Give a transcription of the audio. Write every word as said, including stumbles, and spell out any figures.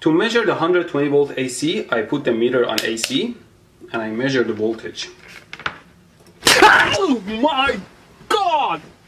To measure the one hundred twenty volt A C, I put the meter on A C and I measure the voltage. Oh my God!